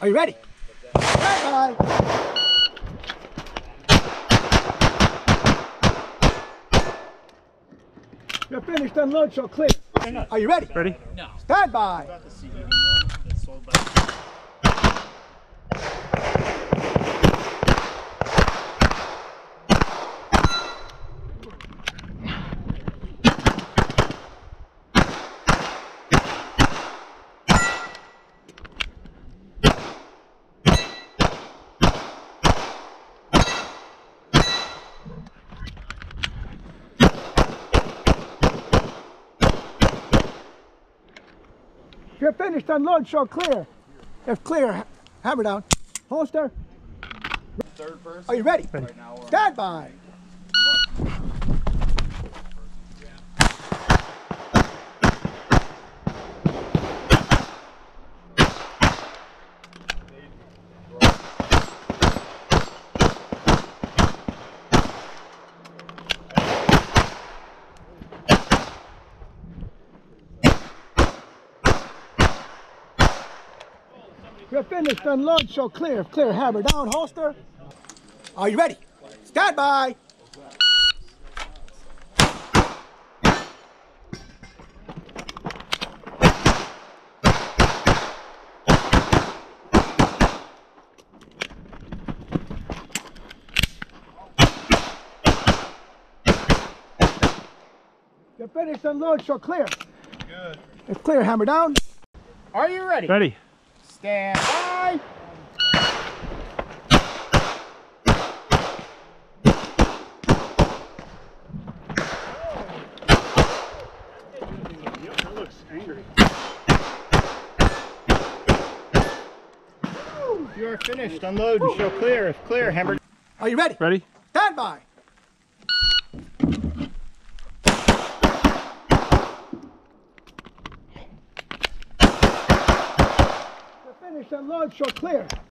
Are you ready? Bye bye. You're finished, unload, show clear. Are you ready? Ready? No. Stand by. Got the CED one that's sold by. If you're finished, unload, show clear. If clear, hammer down. Holster. Third person. Are you ready? Right now we're Stand by. If you're finished, unload, show clear. If clear, hammer down, holster. Are you ready? Stand by. You're finished, unload, show clear. good. If clear, hammer down. Are you ready? Ready. Stand by. That looks angry. You are finished. Unload and show clear. If clear, hammer. Are you ready? Ready? Stand by. You're finished, unload, show clear.